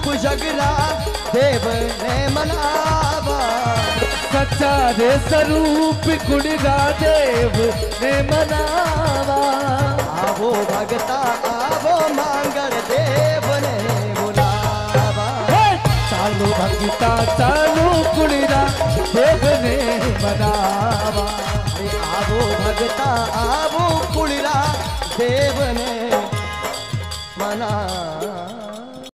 रूप जगरा देव ने मनावा। सच्चा रे स्वरूप गुणगा देव ने मनावा। आवो भगता आवो मांगल देव ने बुलावा। चालू भगता चालू गुणगा देव ने मनावा। आवो भगता आवो कुड़रा देव ने मना।